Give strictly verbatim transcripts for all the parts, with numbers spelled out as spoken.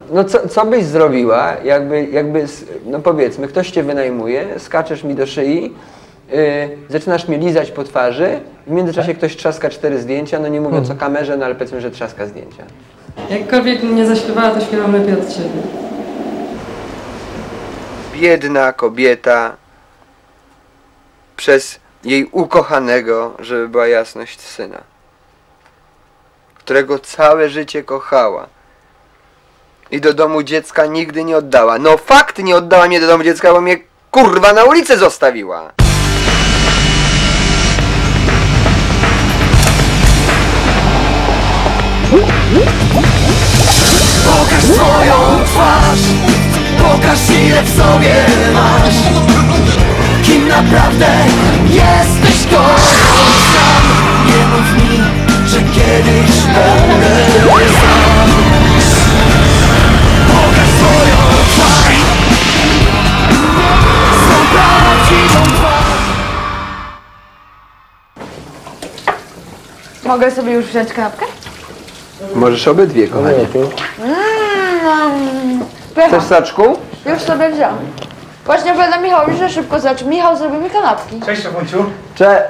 No co, co byś zrobiła, jakby, jakby, no powiedzmy, ktoś cię wynajmuje, skaczesz mi do szyi, yy, zaczynasz mnie lizać po twarzy, w międzyczasie ktoś trzaska cztery zdjęcia, no nie mówiąc hmm. o kamerze, no ale powiedzmy, że trzaska zdjęcia. Jakkolwiek nie zaśpiewała, to śpiewam lepiej od ciebie. Biedna kobieta przez jej ukochanego, żeby była jasność, syna, którego całe życie kochała i do domu dziecka nigdy nie oddała. No fakt, nie oddała mnie do domu dziecka, bo mnie kurwa na ulicy zostawiła. Pokaż swoją twarz, pokaż ile w sobie masz. Kim naprawdę jesteś, kocham sam. Nie mów mi, że kiedyś będę sam. Pokaż swoją twarz, swą prawdziwą twarz. Mogę sobie już wziąć kanapkę? Możesz obydwie, kochanie. Mm, Chcesz saczku? Już sobie wziąłem. Właśnie będę Michałowi, że szybko zaczął. Michał zrobi mi kanapki. Cześć, Szefunciu. Cze...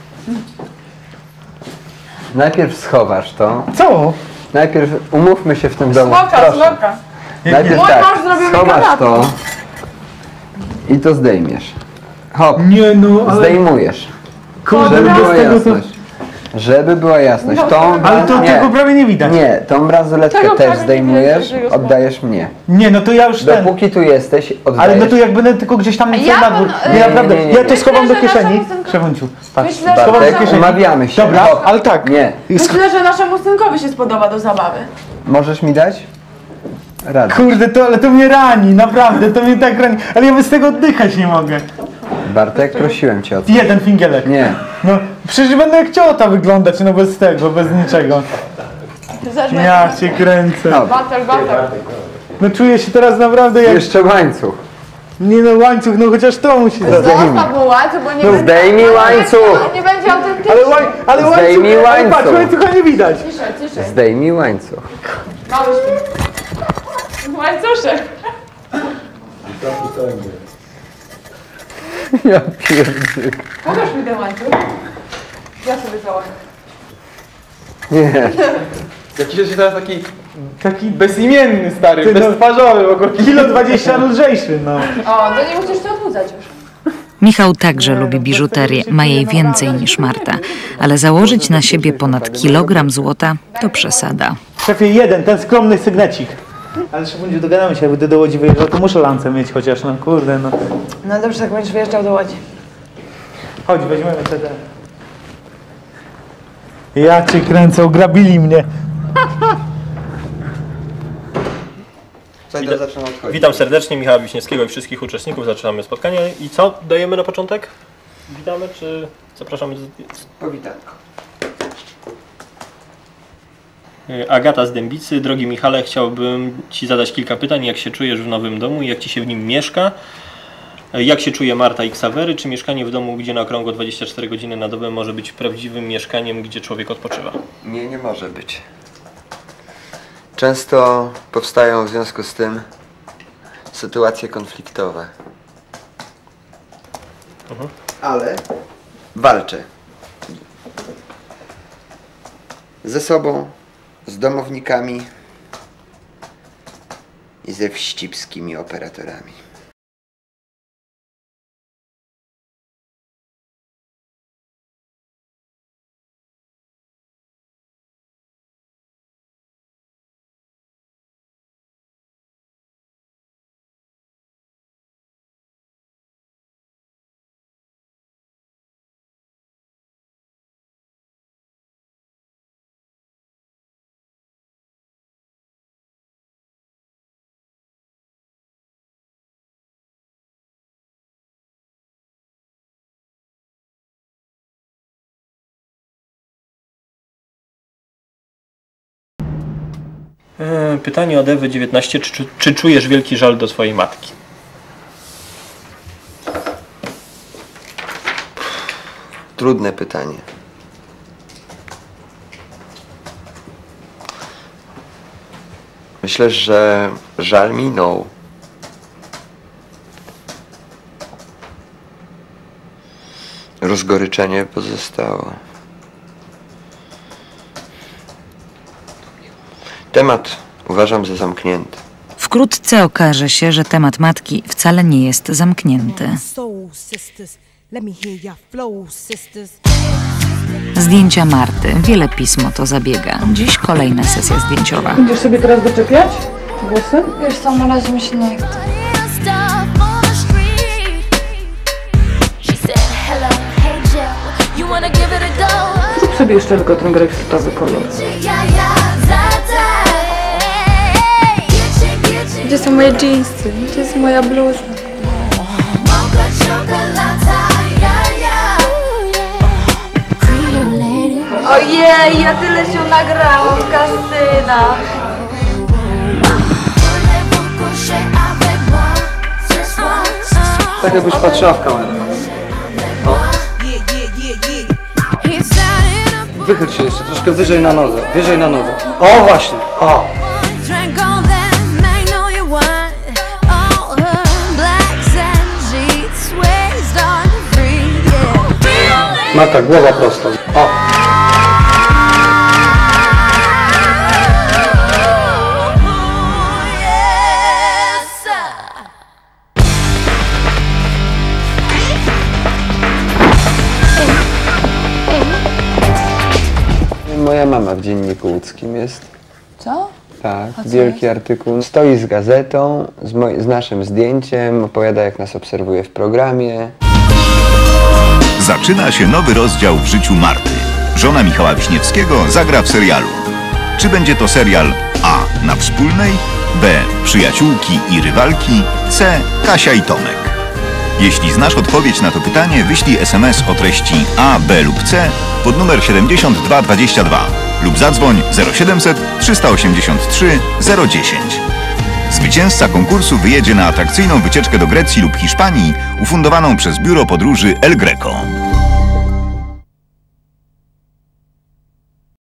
Najpierw schowasz to. Co? Najpierw umówmy się w tym domu. Smoka, Proszę. smoka. Najpierw Mój tak, mąż zrobił mi schowasz kanapki. to i to zdejmiesz. Hop, Nie no, ale... zdejmujesz. Kurde, Żeby bez była tego to... jasność. Żeby była jasność. Tą, Ale to nie, tego prawie nie widać. nie, tą bransoletkę Tego prawie też nie zdejmujesz, widać, tego oddajesz mnie. Nie, no to ja już ten... Dopóki tu jesteś, oddajesz. Ale no to jak będę tylko gdzieś tam ja na dwór. pan- Nie, naprawdę, nie, nie, ja nie. to schowam do Myślę, że kieszeni. naszemu synkowi- Szefunciu, patrz. Myślę, że Schowam do Bartek, kieszeni. umawiamy się. Dobra, Hop. ale tak. Nie. Myślę, że naszemu synkowi się spodoba do zabawy. Możesz mi dać? Radę. Kurde, to, ale to mnie rani, naprawdę, to mnie tak rani. Ale ja bez tego oddychać nie mogę. Bartek, prosiłem cię o to. Jeden fingielek. Nie. No, przecież będę jak ciota wyglądać, no bez tego, bez niczego. Zacznę. Ja cię kręcę. No. Bater, bater. No czuję się teraz naprawdę jak... Jeszcze łańcuch. Nie no, łańcuch, no chociaż to musi zadać. Zostaw mu łańcuch, bo nie No będzie... zdejmij łańcuch. Nie będzie autentyczny. Ale, łań, ale łańcuch, Zdejmij ale łańcuch. patrz, łańcucha nie widać. Ciszej, ciszej. Zdejmij łańcuch. Mały śpi. Łańcuszek. Ja pierdolę. Pokaż mi ten łańcuch. Ja sobie założę. Nie. Jakiś jest teraz taki, taki bezimienny stary, Ty no- beztwarzowy w ogóle. Kilo dwadzieścia lżejszy, no. O, to nie musisz się odchudzać już. Michał także lubi biżuterię, ma jej więcej niż Marta, ale założyć na siebie ponad kilogram złota to przesada. Szefie, jeden, ten skromny sygnecik. Ale Szefunciu, dogadamy się, jak będę do Łodzi wyjeżdżał, to muszę lancę mieć chociaż, no kurde, no. No dobrze, tak będziesz wyjeżdżał do Łodzi. Chodź, weźmiemy te te. Ja cię kręcę, ograbili mnie. Witam, zaczynam odchodzić. Witam serdecznie Michała Wiśniewskiego i wszystkich uczestników. Zaczynamy spotkanie. I co dajemy na początek? Witamy czy zapraszamy? Powitanko. Agata z Dębicy. Drogi Michale, chciałbym Ci zadać kilka pytań. Jak się czujesz w nowym domu i jak Ci się w nim mieszka? Jak się czuje Marta i Ksawery? Czy mieszkanie w domu, gdzie na okrągło dwadzieścia cztery godziny na dobę może być prawdziwym mieszkaniem, gdzie człowiek odpoczywa? Nie, nie może być. Często powstają w związku z tym sytuacje konfliktowe. Mhm. Ale walczę ze sobą, z domownikami i ze wścibskimi operatorami. Pytanie od Ewy dziewiętnaście. Czy, czy, czy czujesz wielki żal do swojej matki? Trudne pytanie. Myślę, że żal minął. Rozgoryczenie pozostało. Temat uważam za zamknięty. Wkrótce okaże się, że temat matki wcale nie jest zamknięty. Zdjęcia Marty. Wiele pism o to zabiega. Dziś kolejna sesja zdjęciowa. Będziesz sobie teraz doczepiać włosy? Wiesz co, na razie mi się nie chce. Zrób sobie jeszcze tylko ten grejpfrutowy kolor. Gdzie są moje dżinsy? Gdzie jest moja bluza? Ojej, ja tyle się nagrałam w kastynach. Tak jakbyś patrzyła w kamerę. O. Wychyl się jeszcze troszkę wyżej na nodze, wyżej na nodze. O właśnie, o! Marta, głowa prosto. O! Moja mama w Dzienniku Łódzkim jest. Co? Tak, wielki artykuł. Stoi z gazetą, z, moj- z naszym zdjęciem, opowiada jak nas obserwuje w programie. Zaczyna się nowy rozdział w życiu Marty. Żona Michała Wiśniewskiego zagra w serialu. Czy będzie to serial A. Na wspólnej, B. Przyjaciółki i rywalki, C. Kasia i Tomek? Jeśli znasz odpowiedź na to pytanie, wyślij es em es o treści A, B lub C pod numer siedemdziesiąt dwa dwadzieścia dwa lub zadzwoń zero siedemset trzysta osiemdziesiąt trzy zero dziesięć. Zwycięzca konkursu wyjedzie na atrakcyjną wycieczkę do Grecji lub Hiszpanii ufundowaną przez biuro podróży El Greco.